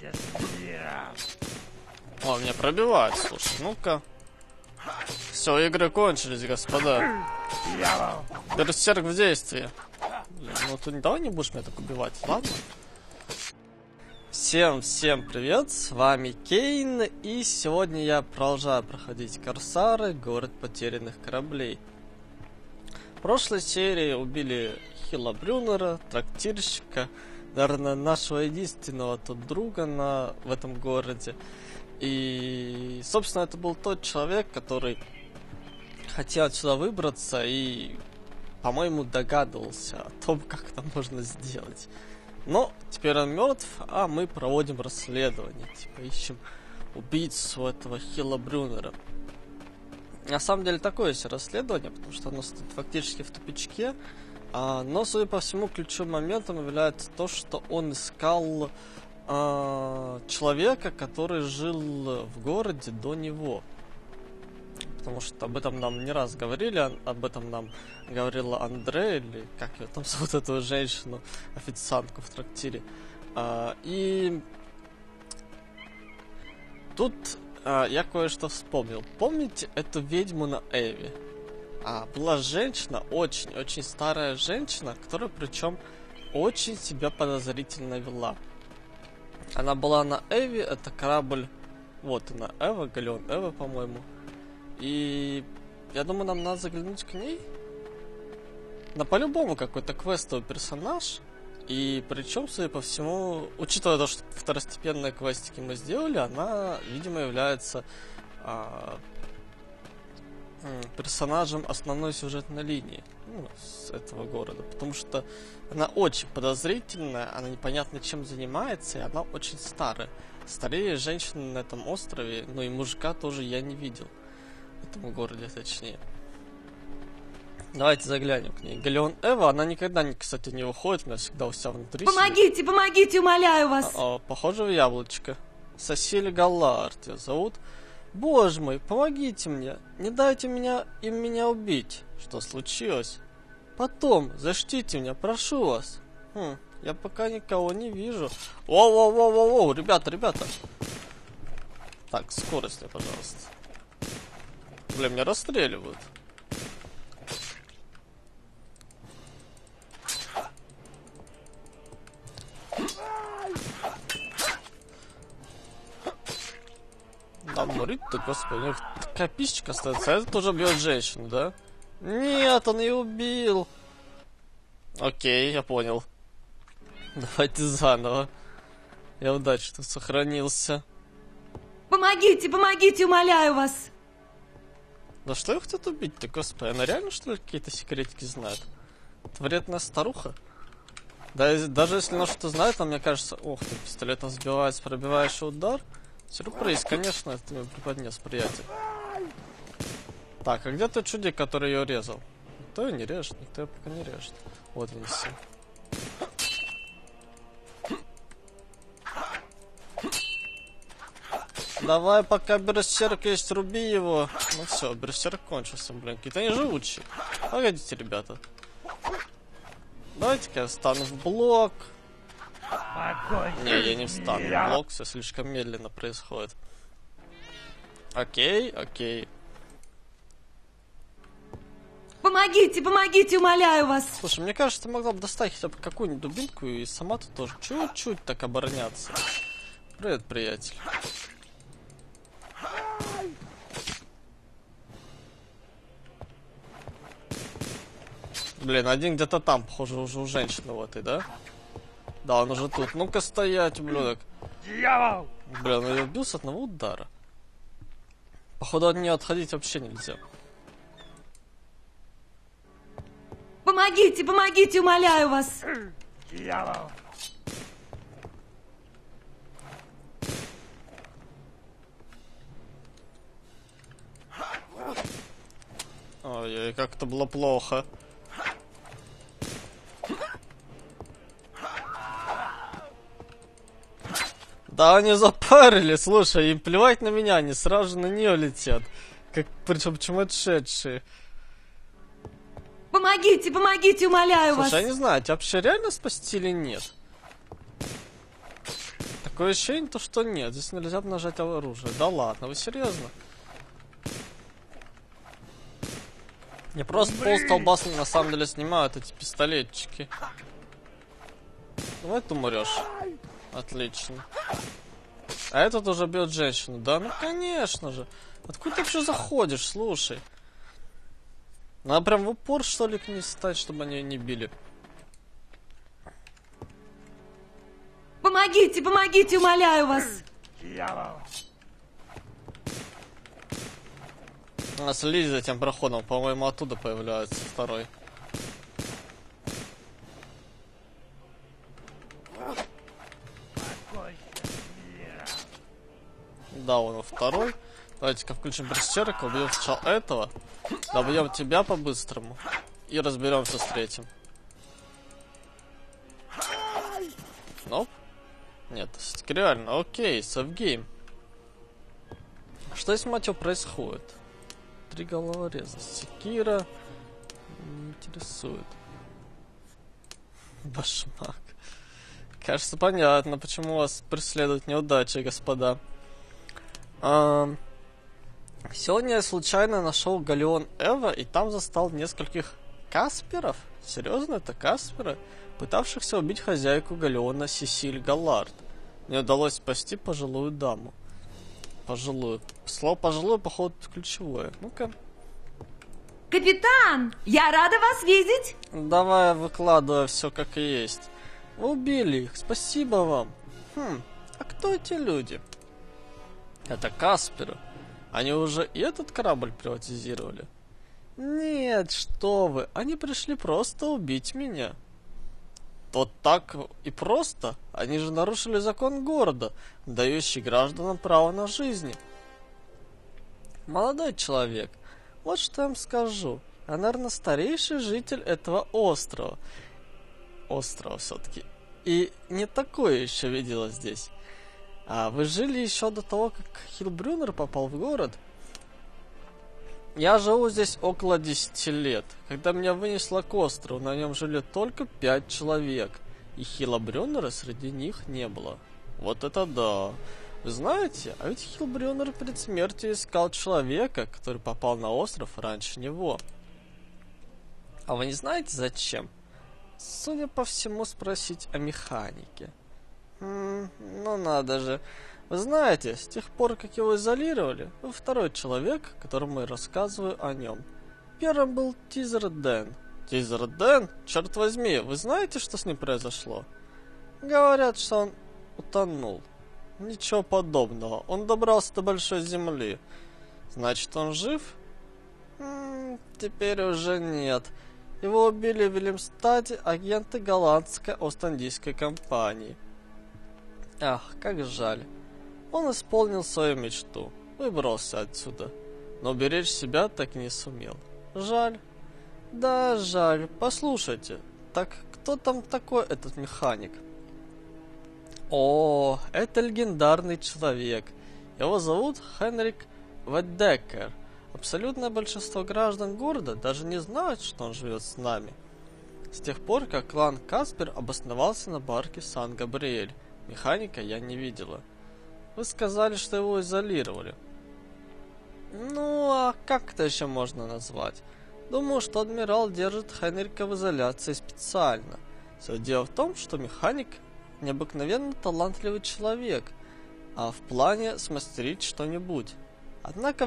О, меня пробивают, слушай, ну-ка. Все, игры кончились, господа. Берсерк в действии. Блин, ну ты давай не будешь меня так убивать, ладно? Всем привет, с вами Кейн, и сегодня я продолжаю проходить Корсары, город потерянных кораблей. В прошлой серии убили Хиллабрюнера, трактирщика, наверное, нашего единственного тут друга в этом городе. И, собственно, это был тот человек, который хотел отсюда выбраться и, по-моему, догадывался о том, как это можно сделать. Но теперь он мертв, а мы проводим расследование, типа ищем убийцу этого Хиллабрюнера. На самом деле такое себе расследование, потому что оно стоит фактически в тупичке, но, судя по всему, ключевым моментом является то, что он искал человека, который жил в городе до него. Потому что об этом нам не раз говорили, об этом нам говорила Андре, или как ее там зовут, эту женщину, официантку в трактире. И тут я кое-что вспомнил. Помните эту ведьму на Эви? Была женщина, очень старая женщина, которая причем очень себя подозрительно вела. Она была на Эви, это корабль, вот она, Эва, Галеон Эва, по-моему. И я думаю, нам надо заглянуть к ней. По-любому какой-то квестовый персонаж. И причем, судя по всему, учитывая то, что второстепенные квестики мы сделали, она, видимо, является персонажем основной сюжетной линии с этого города. Потому что она очень подозрительная, она непонятно чем занимается, и она очень старая. Старее женщины на этом острове, ну и мужика тоже я не видел. В этом городе, точнее. Давайте заглянем к ней. Галеон Эва, она никогда, кстати, не выходит, она всегда у себя внутри. Помогите, умоляю вас. Похоже в яблочко. Сосиль Галлард ее зовут. Боже мой, помогите мне. Не дайте им меня убить. Что случилось? Потом, защитите меня, прошу вас. Я пока никого не вижу. Воу, ребята. Так, скорость мне, пожалуйста. Блин, меня расстреливают. Да, морит-то, господи, у них такая писечка остается, а этот уже бьет женщину, да? Нет, он ее убил. Окей, я понял. Давайте заново. Я удачно сохранился. Помогите, умоляю вас. Да что их хотят убить-то, господи? Она реально, что ли, какие-то секретики знает? Это вредная старуха? Да, даже если она что-то знает, мне кажется... Ох ты, пистолетом сбивается пробивающий удар. Сюрприз, конечно, это мне преподнес приятель. Так, а где тот чудик, который ее резал? Никто ее не режет, никто ее пока не режет. Вот они все. Давай, пока берсерк есть, руби его. Ну все, берсерк кончился, блин. Какие-то они живучие. Погодите, ребята. Давайте-ка я встану в блок. Не, я не встану в блок, все слишком медленно происходит. Окей. Помогите, умоляю вас. Слушай, мне кажется, ты могла бы достать хотя бы какую-нибудь дубинку и сама тут тоже чуть-чуть так обороняться. Привет, приятель. Блин, один где-то там, похоже, уже у женщины в этой, да? Да, он уже тут. Ну-ка стоять, ублюдок. Дьявол! Блин, он ее убил с одного удара. Походу, от нее отходить вообще нельзя. Помогите, умоляю вас. Дьявол! Ой, как это было плохо. Да они запарили, слушай, им плевать на меня, они сразу же на нее летят. Причем сумасшедшие. Помогите, умоляю вас. Слушай, я не знаю, тебя вообще реально спасти или нет? Такое ощущение, то, что нет, здесь нельзя нажать оружие. Да ладно, вы серьезно? Я просто полстолба на самом деле снимают эти пистолетчики. Давай ты умрешь. Отлично. А этот уже бьет женщину, да? Ну конечно же. Откуда ты вообще заходишь, слушай? Надо прям в упор, что ли, к ней стать, чтобы они ее не били. Помогите, помогите, умоляю вас. Дьявол! Следи за этим проходом, по-моему, оттуда появляется второй. Да, он второй. Давайте-ка включим брусчатку, убьем сначала этого. Добьем тебя по-быстрому. И разберемся с третьим. Ноп. Нет, все-таки реально. Окей, сейвгейм. Что здесь, мать его, происходит? 3 головореза. Секира не интересует. Башмак. Кажется, понятно, почему вас преследуют неудачи, господа. Сегодня я случайно нашел галеон Эва и там застал нескольких Касперов. Серьезно, это Касперы? Пытавшихся убить хозяйку галеона Сесиль Галлард. Мне удалось спасти пожилую даму. Пожилую. Слово пожилую, походу, ключевое. Ну-ка. Капитан, я рада вас видеть. Давай, выкладывай все как и есть. Вы убили их, спасибо вам. А кто эти люди? Это Касперы. Они уже и этот корабль приватизировали? Нет, что вы, они пришли просто убить меня. Вот так и просто? Они же нарушили закон города, дающий гражданам право на жизнь. Молодой человек, вот что я вам скажу. Я, наверное, старейший житель этого острова. Острова все-таки. И не такое еще видела здесь. А вы жили еще до того, как Хилбрюнер попал в город? Я живу здесь около 10 лет. Когда меня вынесло к острову, на нем жили только 5 человек. И Хилбрюнера среди них не было. Вот это да. Вы знаете, а ведь Хилбрюнер перед смертью искал человека, который попал на остров раньше него. А вы не знаете зачем? Судя по всему, спросить о механике. Ну надо же. Вы знаете, с тех пор, как его изолировали, вы второй человек, которому я рассказываю о нем. Первым был Тизер Дэн. Тизер Дэн? Черт возьми, вы знаете, что с ним произошло? Говорят, что он утонул. Ничего подобного. Он добрался до Большой Земли. Значит, он жив? Теперь уже нет. Его убили в Вильямстаде агенты голландской Ост-Индийской компании. Ах, как жаль. Он исполнил свою мечту, выбрался отсюда, но уберечь себя так и не сумел. Жаль. Да, жаль. Послушайте, так кто там такой этот механик? О, это легендарный человек. Его зовут Хенрик Веддекер. Абсолютное большинство граждан города даже не знают, что он живет с нами. С тех пор, как клан Каспер обосновался на барке Сан-Габриэль, механика я не видела. Вы сказали, что его изолировали. Ну, а как это еще можно назвать? Думаю, что адмирал держит Хенрика в изоляции специально. Все дело в том, что механик необыкновенно талантливый человек, а в плане смастерить что-нибудь. Однако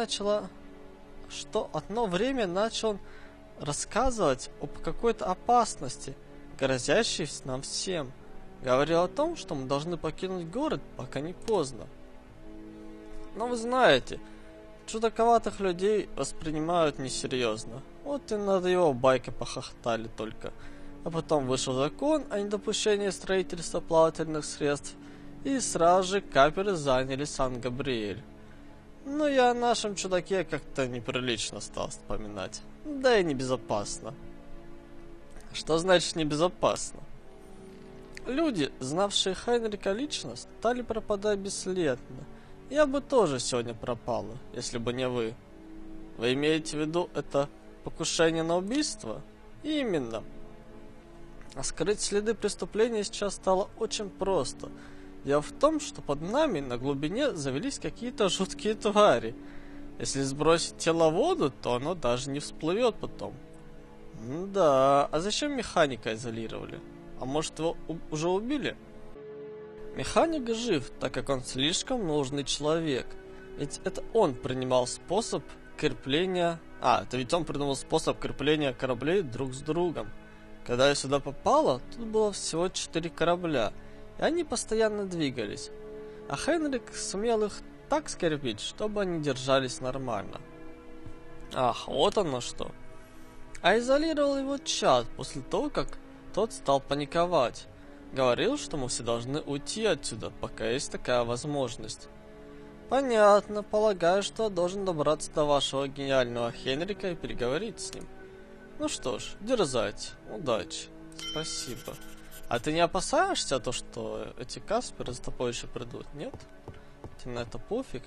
одно время начал он рассказывать об какой-то опасности, грозящей нам всем. Говорил о том, что мы должны покинуть город, пока не поздно. Но вы знаете, чудаковатых людей воспринимают несерьезно. Вот и над его байкой похохтали только. А потом вышел закон о недопущении строительства плавательных средств, и сразу же каперы заняли Сан-Габриэль. Но я о нашем чудаке как-то неприлично стал вспоминать. Да и небезопасно. Что значит небезопасно? Люди, знавшие Хенрика лично, стали пропадать бесследно. Я бы тоже сегодня пропала, если бы не вы. Вы имеете в виду это покушение на убийство? Именно. А скрыть следы преступления сейчас стало очень просто. Дело в том, что под нами на глубине завелись какие-то жуткие твари. Если сбросить тело в воду, то оно даже не всплывет потом. Да, а зачем механика изолировали? А может, его уже убили? Механик жив, так как он слишком нужный человек. Ведь это он принимал способ крепления... это ведь он придумал способ крепления кораблей друг с другом. Когда я сюда попала, тут было всего 4 корабля, и они постоянно двигались. А Хенрик сумел их так скрепить, чтобы они держались нормально. Ах, вот оно что. А изолировал его Чад после того, как тот стал паниковать. Говорил, что мы все должны уйти отсюда, пока есть такая возможность. Понятно, полагаю, что я должен добраться до вашего гениального Хенрика и переговорить с ним. Ну что ж, дерзайте, удачи, спасибо. А ты не опасаешься то, что эти Касперы за тобой еще придут, нет? Тебе на это пофиг?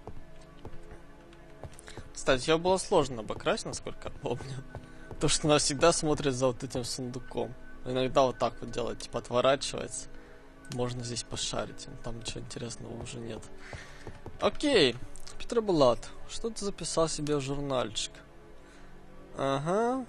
Кстати, ее было сложно обокрасть, насколько я помню. То, что она всегда смотрит за вот этим сундуком. Иногда вот так вот делает, типа отворачивается. Можно здесь пошарить, но там ничего интересного уже нет. Окей, Петерблат, что ты записал себе в журнальчик? Ага.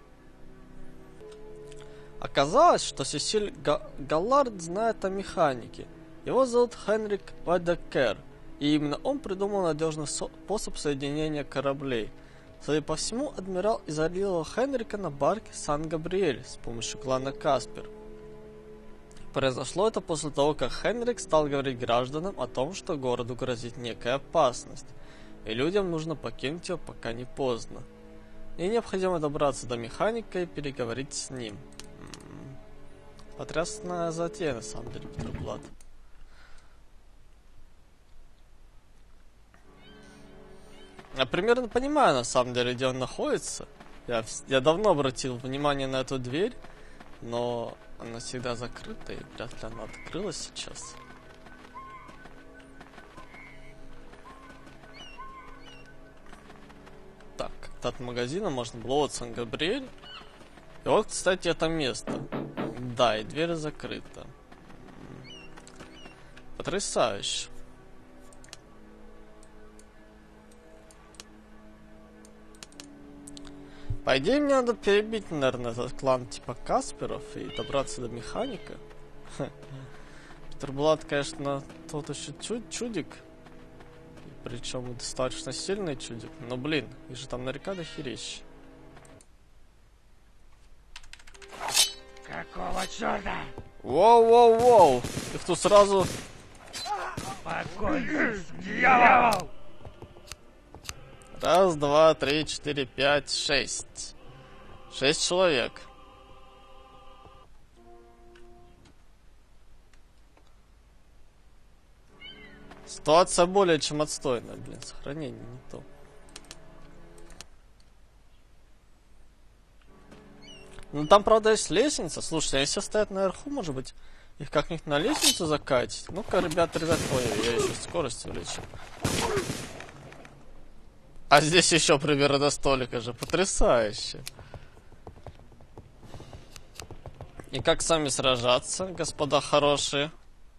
Оказалось, что Сесиль Галлард знает о механике. Его зовут Хенрик Вайдекер, и именно он придумал надежный способ соединения кораблей. Судя по всему, адмирал изолировал Хенрика на барке Сан-Габриэль с помощью клана Каспер. Произошло это после того, как Хенрик стал говорить гражданам о том, что городу грозит некая опасность, и людям нужно покинуть его, пока не поздно. И необходимо добраться до механика и переговорить с ним. Потрясная затея, на самом деле, Петерблат. Я примерно понимаю, на самом деле, где он находится. Я давно обратил внимание на эту дверь, но она всегда закрыта, и вряд ли она открылась сейчас. Так, как-то от магазина можно было вот Сан-Габриэль. И вот, кстати, это место. Да, и дверь закрыта. Потрясающе. По идее, мне надо перебить, наверное, этот клан типа Касперов и добраться до механика. Петерблат, конечно, тот еще чудик. Причем достаточно сильный чудик. Но, блин, их же там наверняка дохерища. Какого черта? Воу-воу-воу! Их тут сразу... Покойся, дьявол! Раз, два, три, четыре, пять, 6. 6 человек. Ситуация более чем отстойная, блин. Сохранение не то. Ну там, правда, есть лестница. Слушайте, они все стоят наверху, может быть, их как-нибудь на лестницу закатить? Ну-ка, ребят. Ой, я еще скорость увеличил. А здесь еще примерно столика же. Потрясающе. И как сами сражаться, господа хорошие?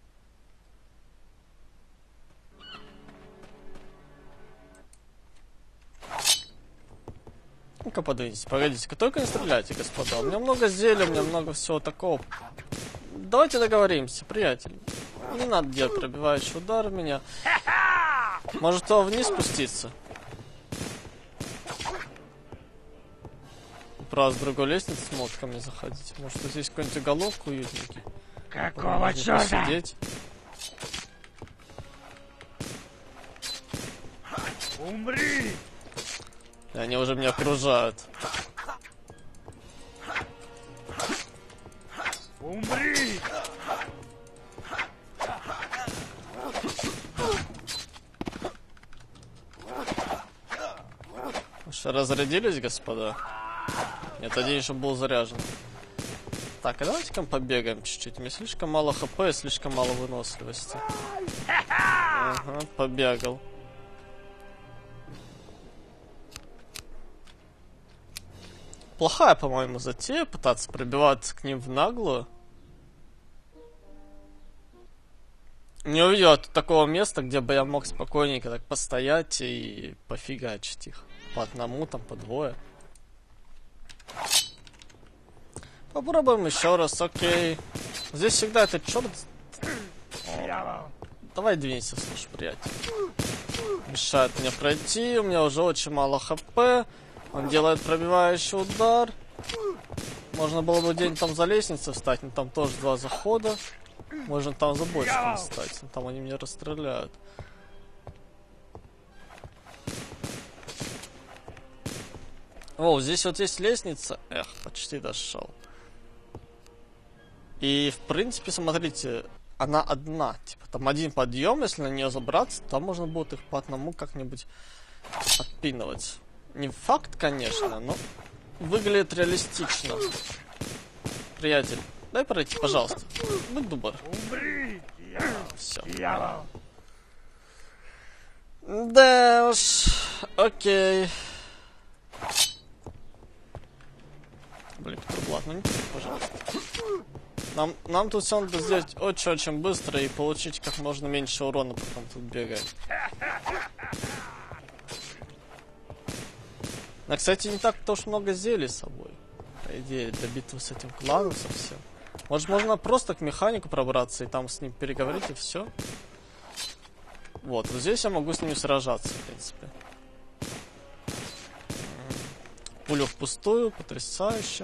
Ну-ка, подвиньтесь, погодите-ка, только не стреляйте, господа. У меня много зелий, у меня много всего такого. Давайте договоримся, приятель. Не надо делать пробивающий удар в меня. Может, то вниз спуститься? Правда, с другой лестницы смог ко мне заходить. Может, здесь какой-нибудь уголок уютненький? Какого черта? Посидеть. Умри! И они уже меня окружают. Умри! Что, разрядились, господа? Нет, один еще был заряжен. Так, а давайте-ка побегаем чуть-чуть. У меня слишком мало хп и слишком мало выносливости. Ага, побегал. Плохая, по-моему, затея пытаться пробиваться к ним в наглую. Не увидел такого места, где бы я мог спокойненько так постоять и пофигачить их. По одному, там, по двое. Попробуем еще раз, окей. Здесь всегда этот черт. Давай двинься, слушай, приятель. Мешает мне пройти, у меня уже очень мало хп. Он делает пробивающий удар. Можно было бы где-нибудь там за лестницей встать, но там тоже 2 захода. Можно там за бочками встать, но там они меня расстреляют. О, здесь вот есть лестница. Эх, почти дошел. И, в принципе, смотрите, она одна. Типа, там один подъем, если на нее забраться, там можно будет их по одному как-нибудь отпинывать. Не факт, конечно, но выглядит реалистично. Приятель, дай пройти, пожалуйста. Будь добр. Все. Да уж. Окей. Блин, Петр, ну не пиши, пожалуйста. Нам тут все надо сделать очень-очень быстро и получить как можно меньше урона, потом тут бегать. Но, кстати, не так-то уж много зелий с собой. По идее, для битвы с этим кланом совсем. Может, можно просто к механику пробраться и там с ним переговорить и все. Вот здесь я могу с ними сражаться, в принципе. Пулю впустую, потрясающе.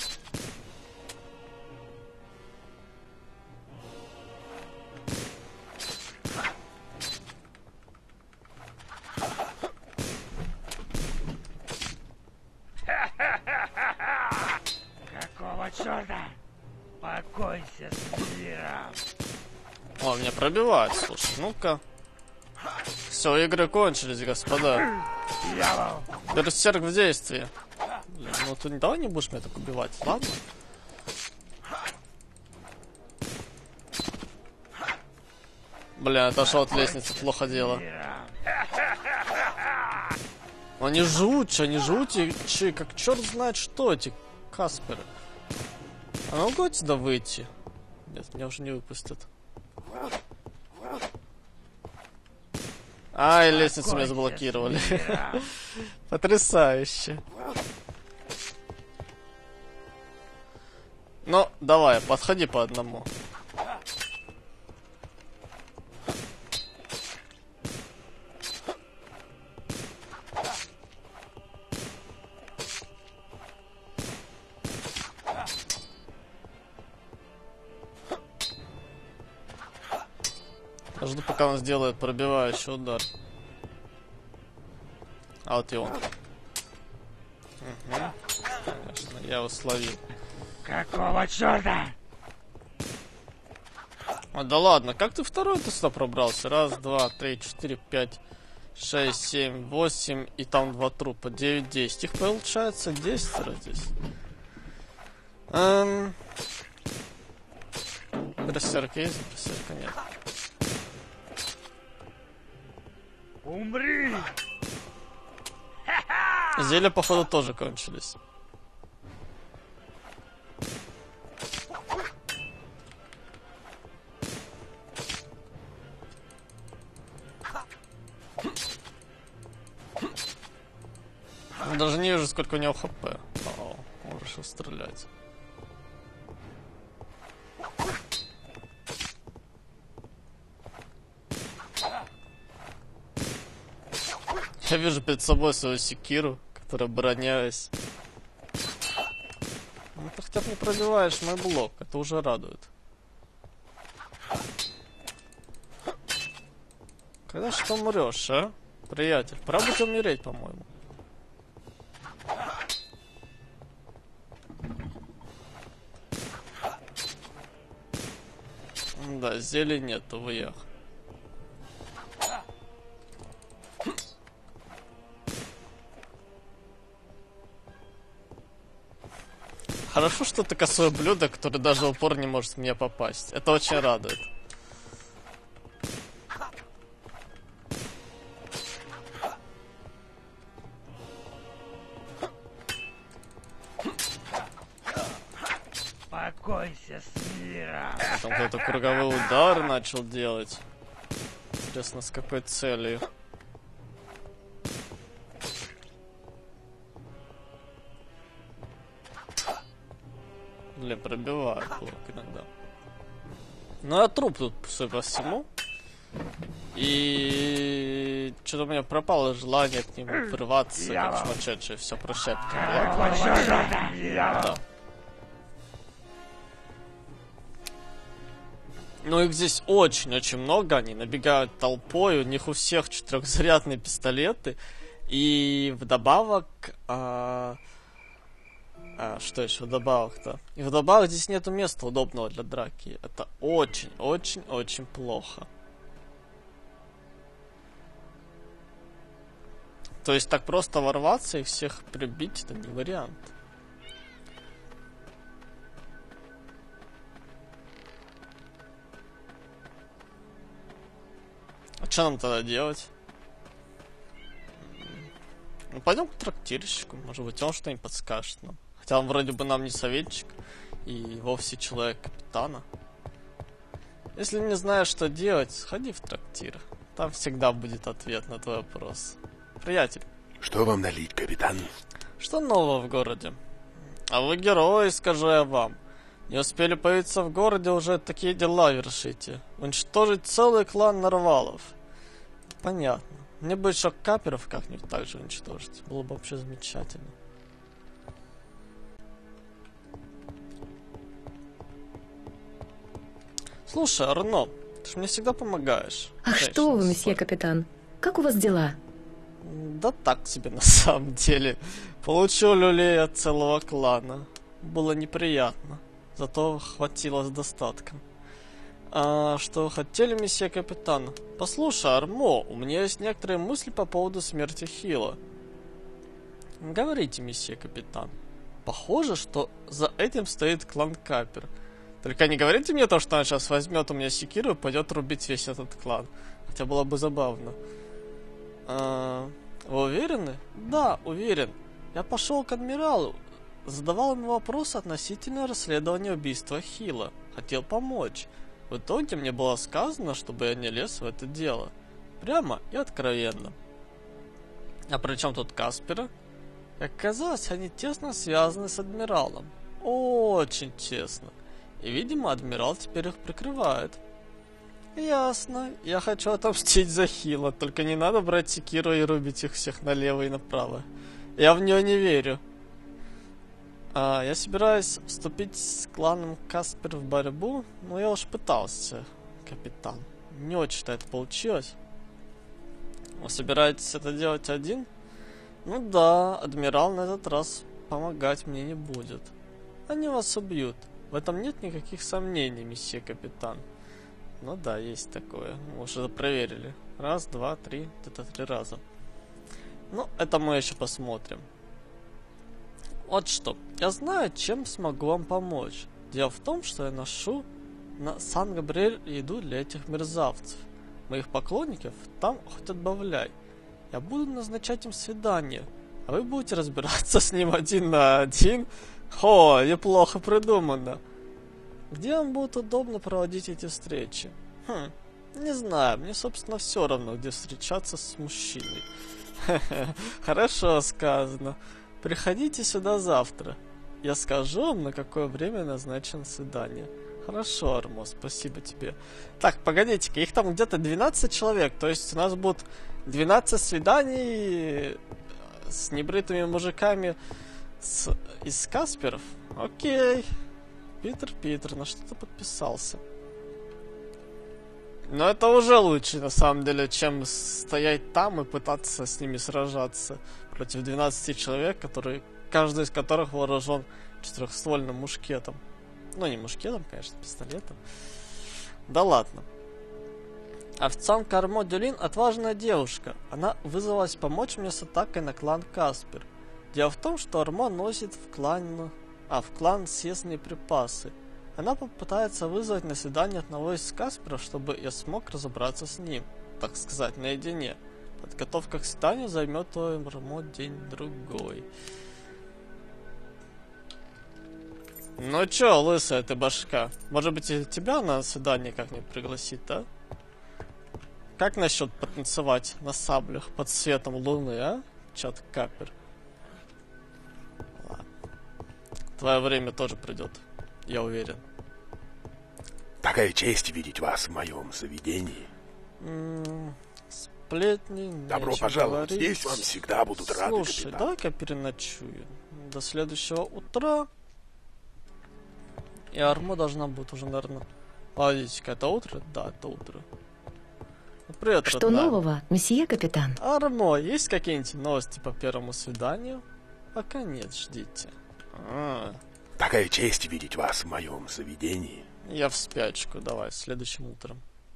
Какого черта? Покойся с миром. О, меня пробивают, слушай, ну-ка. Все, игры кончились, господа. Берсерк в действии. Блин, ну ты давай не будешь меня так убивать, ладно? Бля, отошел от лестницы, плохо дело. Они жутче, как черт знает что эти Касперы. А могу отсюда выйти? Нет, меня уже не выпустят. Ай, лестницу меня заблокировали. Потрясающе. Ну, давай, подходи по одному. Жду, пока он сделает пробивающий удар. А вот и он. Угу. Конечно, я его словил. Какого черта? А, да ладно, как ты второй-то сюда пробрался? Раз, два, три, 4, 5, 6, 7, 8 и там 2 трупа. 9, 10. Их получается 10 здесь. Берсерк есть? Берсерка нет. Умри! Зелья, походу, тоже кончились. Даже не вижу, сколько у него хп. О, он решил стрелять. Я вижу перед собой свою секиру, которая, броняясь. Ну ты хотя бы не пробиваешь мой блок, это уже радует. Когда же ты умрешь, а? Приятель, пора бы тебе умереть, по-моему. Да, зелий нет, увы. Хорошо, что ты косое блюдо, которое даже в упор не может в меня попасть. Это очень радует. Покойся Покойся с миром. Там кто-то круговой удар начал делать. Интересно, с какой целью? Для пробивает блок иногда. Ну, я труп тут, судя по всему. И что-то у меня пропало желание к нему прорваться, как сумасшедший. Все, прощай. Какого черта? Да. Ну их здесь очень-очень много, они набегают толпой, у них у всех 4-зарядные пистолеты. И вдобавок... что еще вдобавок-то? И вдобавок здесь нету места удобного для драки. Это очень-очень-очень плохо. То есть так просто ворваться и всех прибить, это не вариант. А что нам тогда делать? Ну, пойдем к трактирщику, может быть, он что-нибудь подскажет нам. Хотя он вроде бы нам не советчик и вовсе человек капитана. Если не знаешь, что делать, сходи в трактир. Там всегда будет ответ на твой вопрос. Приятель. Что вам налить, капитан? Что нового в городе? А вы герои, скажу я вам. Не успели появиться в городе, уже такие дела вершите. Уничтожить целый клан нарвалов. Понятно. Мне бы еще каперов как-нибудь так же уничтожить. Было бы вообще замечательно. Слушай, Арно, ты же мне всегда помогаешь. Ах, что вы, месье капитан. Как у вас дела? Да так себе на самом деле. Получил люлей от целого клана. Было неприятно. Зато хватило с достатком. А что хотели, месье капитан? Послушай, Армо, у меня есть некоторые мысли по поводу смерти Хила. Говорите, месье капитан. Похоже, что за этим стоит клан Капер. Только не говорите мне то, что он сейчас возьмет у меня секиру и пойдет рубить весь этот клан. Хотя было бы забавно. Вы уверены? Да, уверен. Я пошел к адмиралу. Задавал ему вопросы относительно расследования убийства Хила. Хотел помочь. В итоге мне было сказано, чтобы я не лез в это дело. Прямо и откровенно. А при чем тут Каспера? Как оказалось, они тесно связаны с адмиралом. Очень тесно. И, видимо, адмирал теперь их прикрывает. Ясно. Я хочу отомстить за Хила. Только не надо брать секиру и рубить их всех налево и направо. Я в нее не верю. Я собираюсь вступить с кланом Каспер в борьбу, но я уж пытался, капитан. Не очень-то это получилось. Вы собираетесь это делать один? Ну да, адмирал на этот раз помогать мне не будет. Они вас убьют. В этом нет никаких сомнений, месье капитан. Ну да, есть такое. Мы уже проверили. Раз, два, три, где-то 3 раза. Ну, это мы еще посмотрим. Вот что, я знаю, чем смогу вам помочь. Дело в том, что я ношу на Сан-Габриэль еду для этих мерзавцев. Моих поклонников там хоть отбавляй. Я буду назначать им свидание, а вы будете разбираться с ним 1 на 1. О, неплохо придумано. Где вам будет удобно проводить эти встречи? Не знаю, мне, собственно, все равно, где встречаться с мужчиной. Хорошо сказано. Приходите сюда завтра. Я скажу вам, на какое время назначено свидание. Хорошо, Армо, спасибо тебе. Так, погодите-ка, их там где-то 12 человек. То есть у нас будут 12 свиданий с небритыми мужиками из Касперов. Окей. Питер, на что ты подписался? Но это уже лучше, на самом деле, чем стоять там и пытаться с ними сражаться против 12 человек, каждый из которых вооружен 4-ствольным мушкетом. Ну, не мушкетом, конечно, пистолетом. Да ладно. Официантка Армо Дюлин отважная девушка. Она вызвалась помочь мне с атакой на клан Каспер. Дело в том, что Армо носит в клан съестные припасы. Она попытается вызвать на свидание одного из Касперов, чтобы я смог разобраться с ним, так сказать, наедине. Подготовка к свиданию займет у Армо день-другой. Ну чё, лысая ты башка? Может быть, и тебя на свидание как-нибудь пригласить, да? Как насчет потанцевать на саблях под светом луны, а? Чат Капер. Ладно. Твое время тоже придет, я уверен. Такая честь видеть вас в моем заведении. Сплетни, Добро пожаловать. Здесь вам всегда будут рады, Слушай, капитан. давай-ка переночую. До следующего утра. И Армо должна будет уже, наверное... Погодите-ка, это утро? Да, это утро. Ну, привет, Что родная. нового, месье капитан? Армо, есть какие-нибудь новости по первому свиданию? Пока нет, ждите. Такая честь видеть вас в моем заведении. Я в спячку, давай, следующим утром.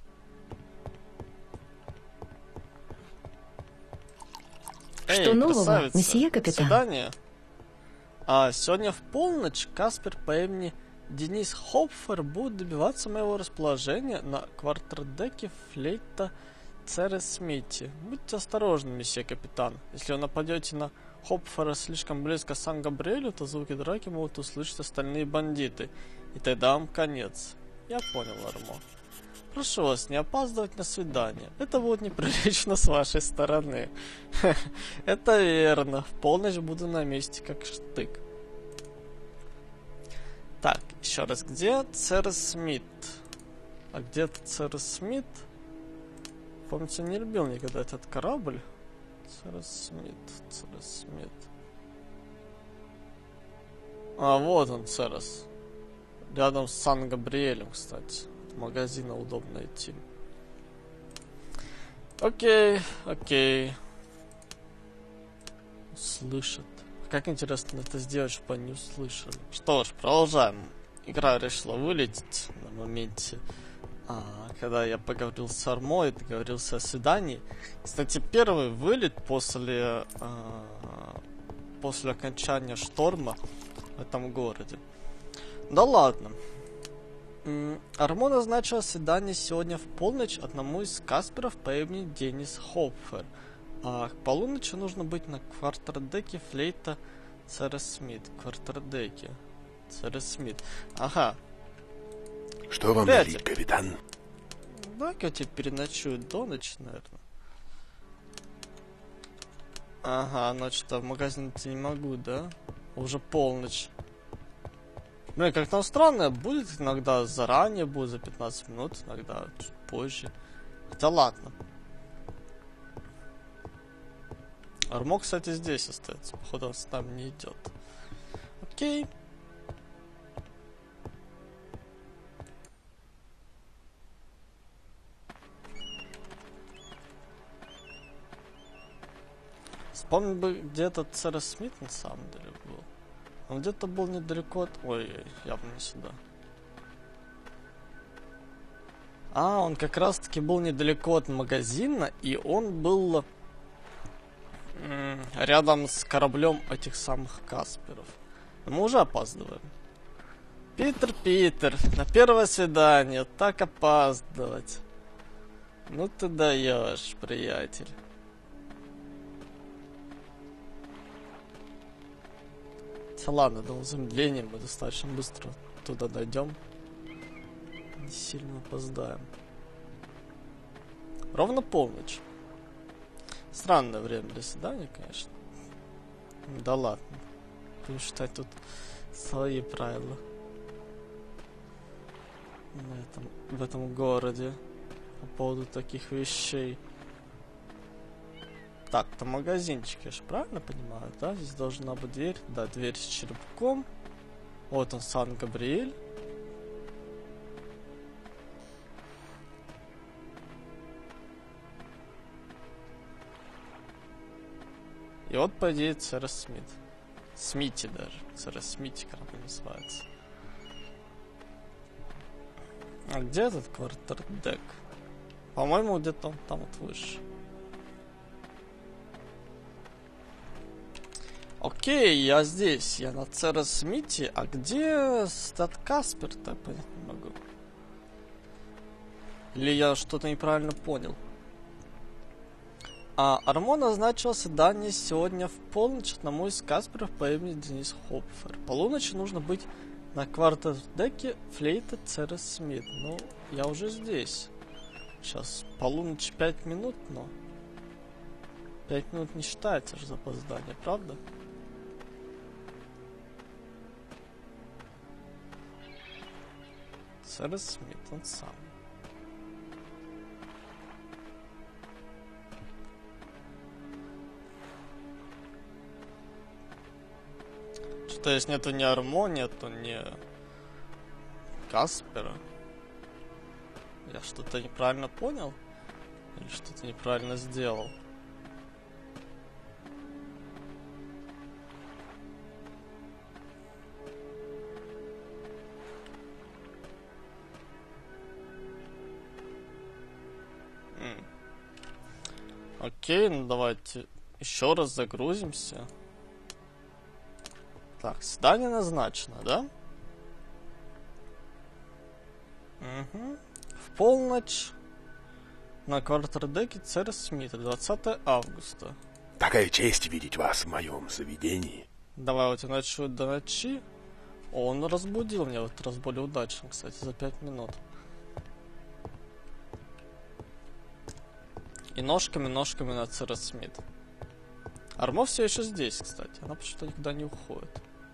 Что нового, красавица, месье капитан? Свидание? Сегодня в полночь Каспер по имени Денис Хопфер будет добиваться моего расположения на квартердеке флейта Церы Смити. Будьте осторожны, месье капитан. Если вы нападете на Хопфера слишком близко к Сан-Габриэлю, то звуки драки могут услышать остальные бандиты. И тогда вам конец. Я понял, Армо. Прошу вас не опаздывать на свидание. Это будет неприлично с вашей стороны. Это верно. В полночь буду на месте, как штык. Так, еще раз, где Цер Смит? А где Цер Смит? Помните, не любил никогда этот корабль. Цер Смит, Цер Смит. Вот он, Церес. Рядом с Сан-Габриэлем, кстати. От магазина удобно идти. Окей, окей. Слышат. Как интересно это сделать, чтобы они услышали. Что ж, продолжаем. Игра решила вылететь на моменте, когда я поговорил с Армо и договорился о свидании. Кстати, первый вылет после окончания шторма в этом городе. Да ладно. Армо назначил свидание сегодня в полночь одному из Касперов по имени Денис Хопфер. А к полуночи нужно быть на квартердеке флейта Церы Смит. Квартердеке. Церы Смит. Ага. Что вам налить, капитан? Давай-ка я тебе переночую до ночи, наверное. Ага, ночь-то в магазин идти не могу, да? Уже полночь. Блин, как там странно, будет иногда заранее, будет за 15 минут, иногда чуть позже. Хотя ладно. Армо, кстати, здесь остается. Походу, он с нами не идет. Окей. Вспомни бы, где этот Цер Смит на самом деле был. Он где-то был недалеко от... Ой, явно не сюда. Он как раз-таки был недалеко от магазина, и он был рядом с кораблем этих самых Касперов. Мы уже опаздываем. Питер, на первое свидание так опаздывать. Ну ты даешь, приятель. Ладно, до замедления мы достаточно быстро туда дойдем. Не сильно опоздаем. Ровно полночь. Странное время для свидания, конечно. Да ладно. Будем считать тут свои правила. В этом городе. По поводу таких вещей. Так, это магазинчик, я же правильно понимаю, да? Здесь должна быть дверь. Да, дверь с черепком. Вот он, Сан-Габриэль. И вот, по идее, Цер Смит. Смити даже. Цер Смити, как он называется. А где этот квартердек? По-моему, где-то он там вот выше. Окей, я здесь, я на Цер Смите. А где стат Каспер-то? Я понять не могу. Или я что-то неправильно понял? Армо назначил свидание сегодня в полночь одному из Касперов по имени Денис Хопфер. Полуночи нужно быть На квартердеке флейта Церес Смит. Ну, я уже здесь. Сейчас полуночь 5 минут, но 5 минут не считается же за опоздание, правда? Церес Смит, он сам. Что-то если нету ни Армо, нету ни Каспера. Я что-то неправильно понял? Или что-то неправильно сделал? Окей, ну давайте еще раз загрузимся. Так, свидание назначено, да? Угу. В полночь на квартердеке Церес Смита, 20 августа. Такая честь видеть вас в моем заведении. Давай вот ночью до ночи. О, он разбудил меня в этот раз более удачно, кстати, за 5 минут. И ножками на Церес Смит. Армо все еще здесь, кстати. Она почему-то никуда не уходит.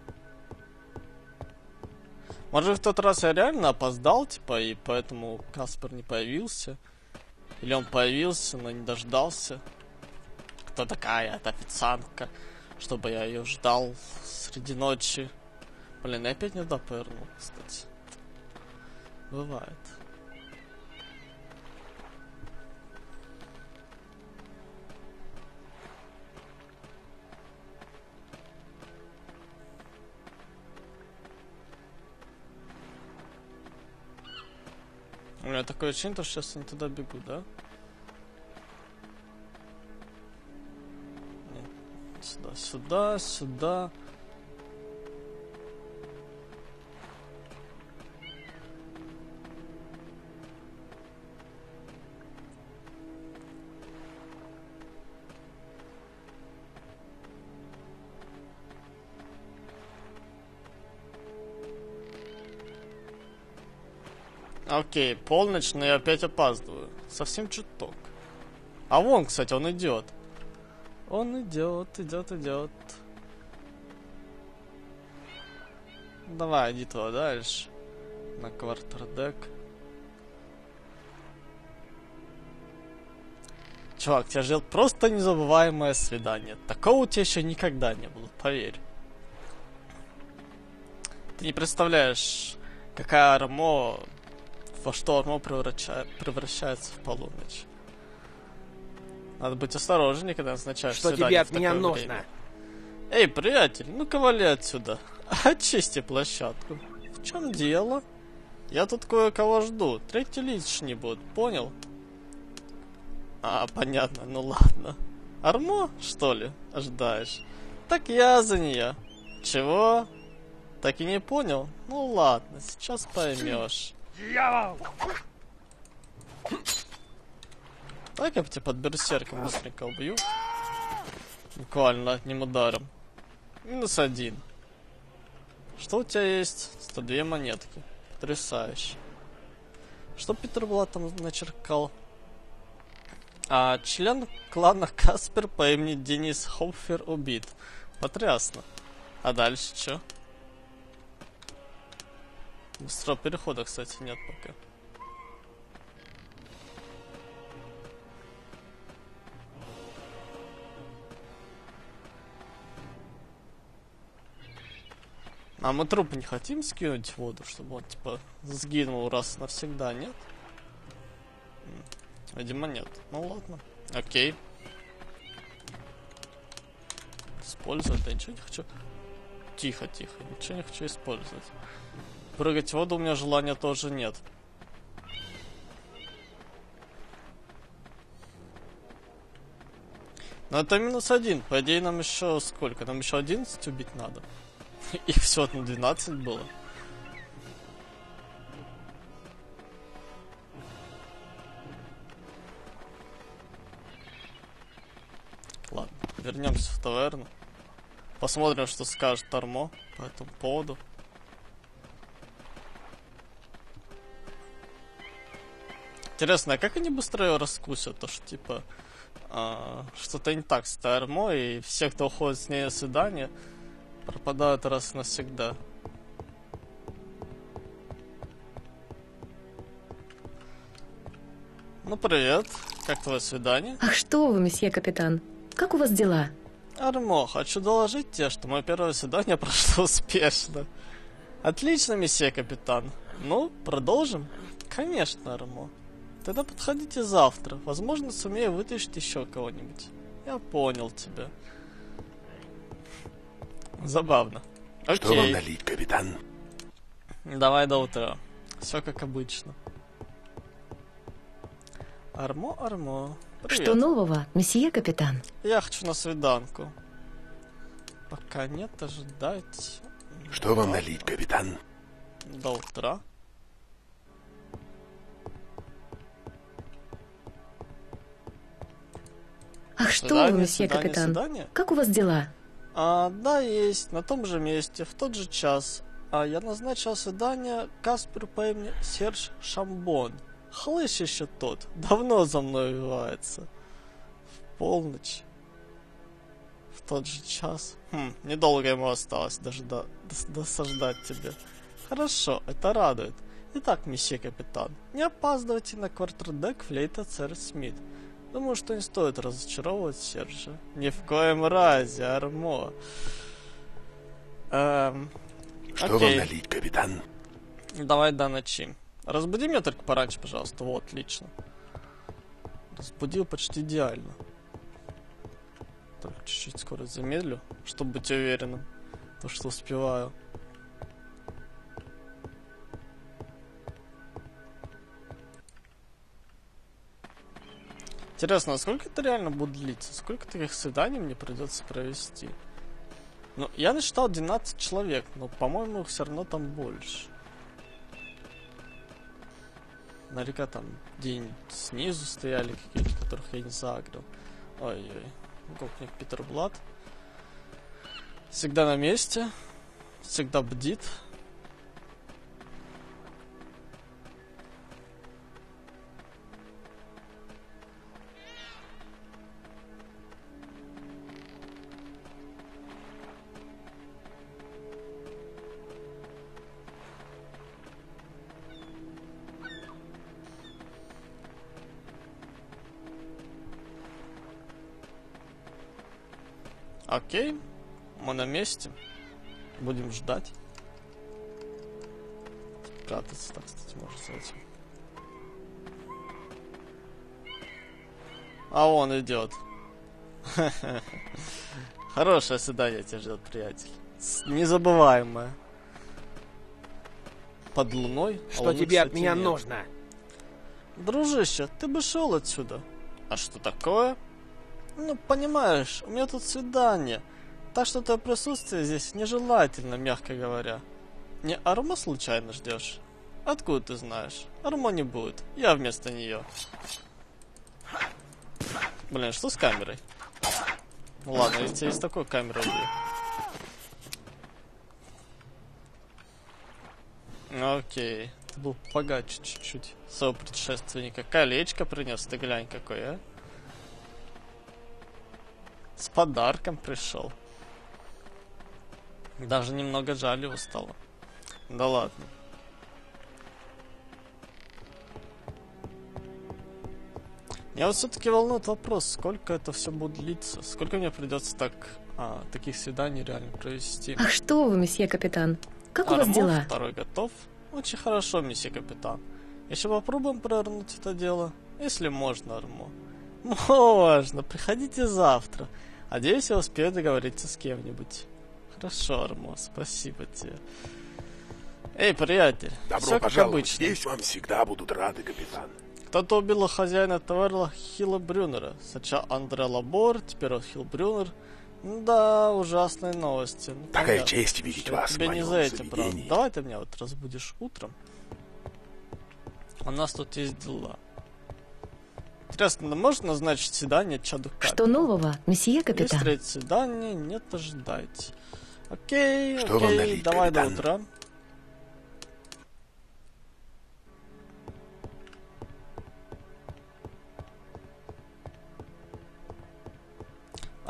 Может, в тот раз я реально опоздал, типа, и поэтому Каспер не появился? Или он появился, но не дождался? Кто такая эта официантка, чтобы я ее ждал среди ночи? Блин, я опять не туда повернул, кстати. Бывает. У меня такое ощущение, что сейчас они туда бегут, да? Нет. Сюда, сюда, сюда. Окей, полночь, но я опять опаздываю. Совсем чуток. А вон, кстати, он идет. Он идет. Давай, иди туда дальше. На квартердек. Чувак, тебя ждет просто незабываемое свидание. Такого у тебя еще никогда не было, поверь. Ты не представляешь, какая Армо... Во что Армо превращается в полуночь. Надо быть осторожнее, когда назначаешь Что свидание тебе от в меня такое нужно? время. Эй, приятель, ну-ка вали отсюда. Очисти площадку. В чем дело? Я тут кое-кого жду. Третий лишний будет, понял? А, понятно, ну ладно. Армо, что ли, ожидаешь? Так я за нее. Чего? Так и не понял? Ну ладно, сейчас поймешь. Дьявол! Так я тебя под берсерком быстренько убью. Буквально одним ударом. -1. Что у тебя есть? 102 монетки. Потрясающе. Что Питер Блад там начеркал? Член клана Каспер по имени Денис Хопфер убит. Потрясно. А дальше что? Быстрого перехода, кстати, нет пока. А мы труп не хотим скинуть в воду, чтобы он, типа, сгинул раз навсегда, нет? Видимо, нет. Ну ладно. Окей. Использовать, я ничего не хочу. Тихо, ничего не хочу использовать. Прыгать в воду у меня желания тоже нет. Но это -1. По идее, нам еще сколько? Нам еще 11 убить надо. Их всего на 12 было. Ладно, вернемся в таверну. Посмотрим, что скажет Армо по этому поводу. Интересно, а как они быстро ее раскусят? То, что, типа, что-то не так с Армо, и все, кто уходит с ней на свидание, пропадают раз и навсегда. Ну, привет. Как твое свидание? Ах, что вы, месье капитан. Как у вас дела? Армо, хочу доложить тебе, что мое первое свидание прошло успешно. Отлично, месье капитан. Ну, продолжим? Конечно, Армо. Тогда подходите завтра. Возможно, сумею вытащить еще кого-нибудь. Я понял тебя. Забавно. Окей. Что вам налить, капитан? Давай до утра. Все как обычно. Армо, Армо. Привет. Что нового, месье капитан? Я хочу на свиданку. Пока нет, ожидайте. Что вам налить, капитан? До утра. Ах, что вы, месье свидание, капитан. свидание? Как у вас дела? Да, есть. На том же месте, в тот же час. Я назначил свидание Касперу по имени Серж Шамбон. Хлыщ еще тот. Давно за мной убивается. В полночь. В тот же час. Недолго ему осталось даже досаждать тебе. Хорошо, это радует. Итак, месье капитан, не опаздывайте на квартердек флейта сэр Смит. Думаю, что не стоит разочаровывать Сержа. Ни в коем разе, Армо. Что вам налить, капитан? Давай до ночи. Разбуди меня только пораньше, пожалуйста. Вот, отлично. Разбудил почти идеально. Только чуть-чуть скорость замедлю, чтобы быть уверенным, то что успеваю. Интересно, а сколько это реально будет длиться? Сколько таких свиданий мне придется провести? Ну, я насчитал 12 человек, но, по-моему, их все равно там больше. Наверняка там где-нибудь снизу стояли какие-то, которых я не загрел. Ой-ой. Гопник Питер Блад. Всегда на месте. Всегда бдит. Окей, мы на месте. Будем ждать. Прятаться, так, кстати, можно с этим. А он идет. Хорошее свидание тебя ждет, приятель. Незабываемое. Под луной. Что тебе от меня нужно? Дружище, ты бы шел отсюда. А что такое? Ну, понимаешь, у меня тут свидание. Так что твое присутствие здесь нежелательно, мягко говоря. Не Армо случайно ждешь? Откуда ты знаешь? Армо не будет. Я вместо нее. Блин, что с камерой? Ну ладно, если есть такой камера убью. Окей. Ты был богаче чуть-чуть. Своего предшественника. Колечко принес, ты глянь какой, а? С подарком пришел. Даже немного жаль его стало. Да ладно. Меня вот все-таки волнует вопрос, сколько это все будет длиться, сколько мне придется таких свиданий реально провести. Ах, что вы, месье капитан. Как у вас Армо, дела? второй готов. Очень хорошо, месье капитан. Еще попробуем провернуть это дело, если можно, Армо. Можно, приходите завтра. Надеюсь, я успею договориться с кем-нибудь. Хорошо, Армо, спасибо тебе. Эй, приятель, Добро все как пожаловать. обычно. Здесь вам всегда будут рады, капитан. Кто-то убил хозяина таверна Хилла Брюнера. Сначала Андре Лабор, теперь вот Хилл Брюнер. Да, ужасные новости. Ну, Такая понятно, честь видеть что вас в тебе не моем за эти, правда. заведении. Давай ты меня вот разбудишь утром. У нас тут есть дела. Интересно, ну можно назначить свидание Чаду Капи? Что нового, месье Есть капитан? третье свидание, нет, ожидайте. Окей, Что вам окей, налить, давай до капитан? утра.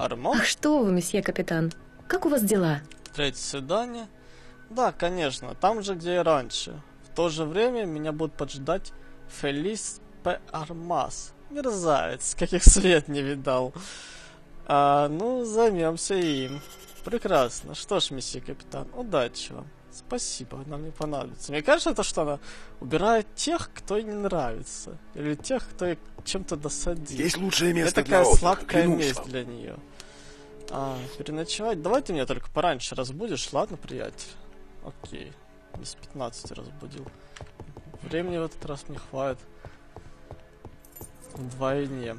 Армо? Ах, что вы, месье капитан? Как у вас дела? Третье свидание? Да, конечно, там же, где и раньше. В то же время меня будут поджидать Фелис П. Армас. Мерзавец, каких свет не видал. Ну, займемся им. Прекрасно. Что ж, месье капитан, удачи вам. Спасибо, нам не понадобится. Мне кажется, это что она убирает тех, кто ей не нравится. Или тех, кто ей чем-то досадит. Есть лучшее место это для такая отдыха, сладкая клянусь месть вам. для нее. Переночевать? Давай ты меня только пораньше разбудишь, ладно, приятель? Окей. Без 15 разбудил. Времени в этот раз не хватит. Вдвойне.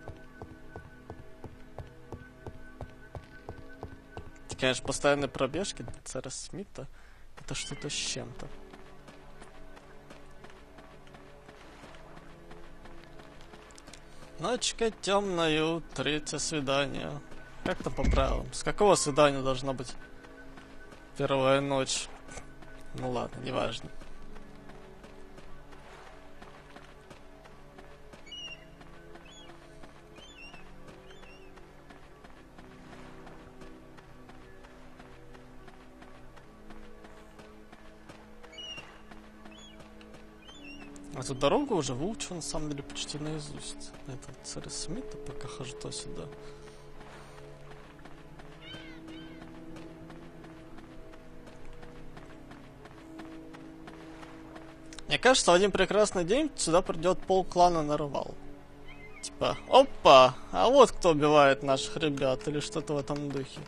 Конечно, постоянные пробежки сэра Смита — это что-то с чем-то. Ночка темною, третье свидание. Как-то по правилам. С какого свидания должна быть первая ночь? Ну ладно, неважно. Эту дорогу уже выучил, на самом деле, почти наизусть. Это сэра Смита, пока хожу туда-сюда. Мне кажется, в один прекрасный день сюда придет полклана Нарвал. Типа, опа, а вот кто убивает наших ребят, или что-то в этом духе.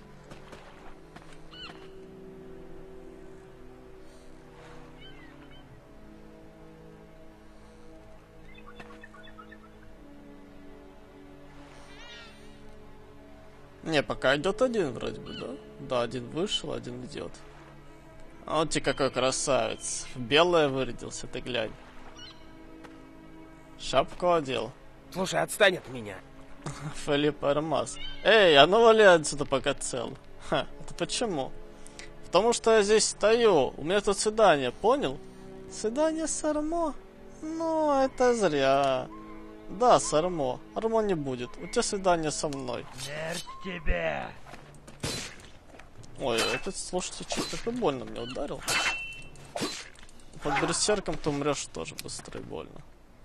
Не, пока идет один вроде бы, да? Да, один вышел, один идет. А вот тебе какой красавец. В белое вырядился, ты глянь. Шапку одел. Слушай, отстань от меня. Филипп Армас. Эй, а ну вали отсюда, пока цел. Ха, это почему? Потому что я здесь стою. У меня тут свидание, понял? Свидание с Армо? Ну, это зря. Да, с Армо. Армо не будет. У тебя свидание со мной. Смерть тебе! Ой, этот, слушайте, что-то больно мне ударил. Под берсерком ты умрешь тоже быстро и больно.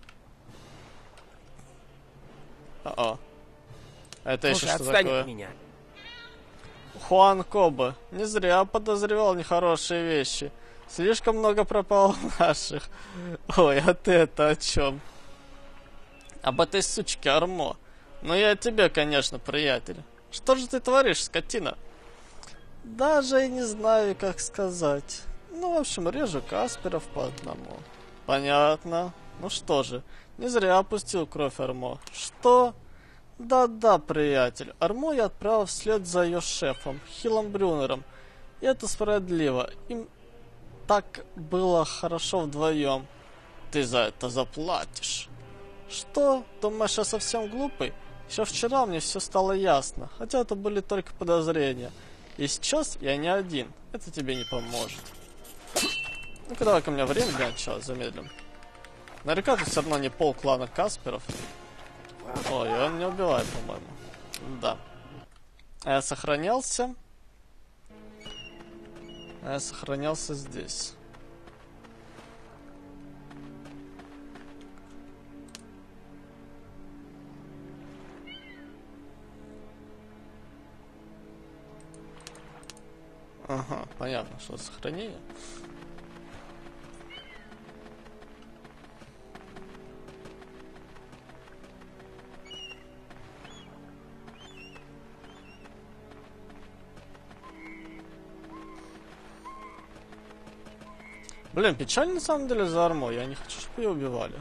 А это Слушай, еще что отстань такое? от меня. Хуан Коба. Не зря подозревал нехорошие вещи. Слишком много пропало наших. Ой, а ты это о чем? Об этой сучке Армо. Ну я тебе, конечно, приятель. Что же ты творишь, скотина? Даже и не знаю, как сказать. Ну, в общем, режу Касперов по одному. Понятно. Ну что же, не зря опустил кровь Армо. Что? Да-да, приятель. Армо я отправил вслед за ее шефом, Хиллом Брюнером. И это справедливо. Им так было хорошо вдвоем. Ты за это заплатишь. Что? Думаешь, я совсем глупый? Еще вчера мне все стало ясно, хотя это были только подозрения. И сейчас я не один. Это тебе не поможет. Ну-ка давай-ка у меня время для начала замедлим. Наверняка тут все равно не полклана Касперов. Ой, он не убивает, по-моему. Да. А я сохранялся. Здесь. Ага, понятно, что сохранение. Блин, печально на самом деле за Армо. Я не хочу, чтобы ее убивали.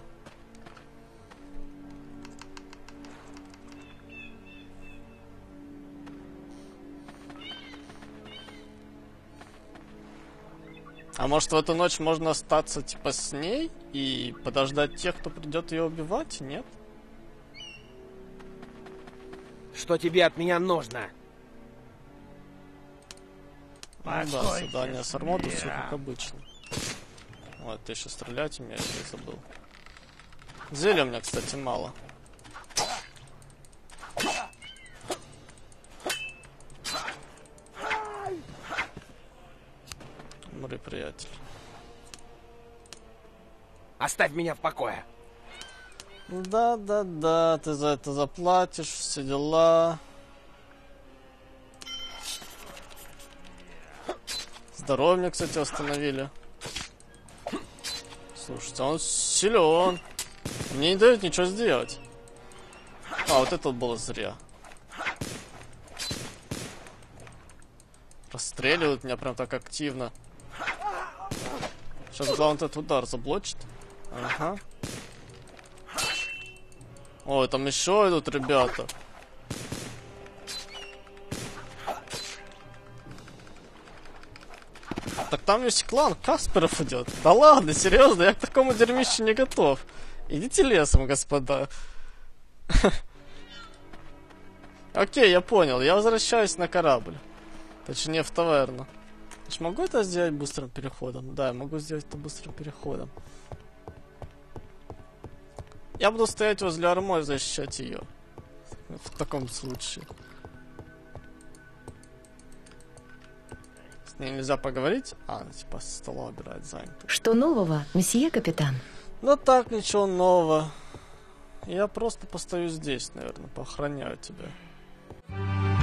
А может, в эту ночь можно остаться типа с ней и подождать тех, кто придет ее убивать? Нет? Что тебе от меня нужно? Ну да, свидание с Армо, тут все как обычно. Вот, ты еще стрелять умеешь, я забыл. Зелья у меня, кстати, мало. приятель. Оставь меня в покое. Да, ты за это заплатишь, все дела. Здоровье мне, кстати, восстановили. Слушайте, он силен. Мне не дают ничего сделать. А, вот это было зря. Расстреливают меня прям так активно. Сейчас главное этот удар заблочит. Ага. Ой, там еще идут ребята. Так там весь клан Касперов идет. Да ладно, серьезно, я к такому дерьмищу не готов. Идите лесом, господа. Окей, я понял. Я возвращаюсь на корабль. Точнее, в таверну. Я ж могу это сделать быстрым переходом? Да, я могу сделать это быстрым переходом. Я буду стоять возле армы и защищать ее. В таком случае. С ней нельзя поговорить? А, она типа со стола убирает, занято. Что нового, месье капитан? Да так, ничего нового. Я просто постою здесь, наверное, поохраняю тебя.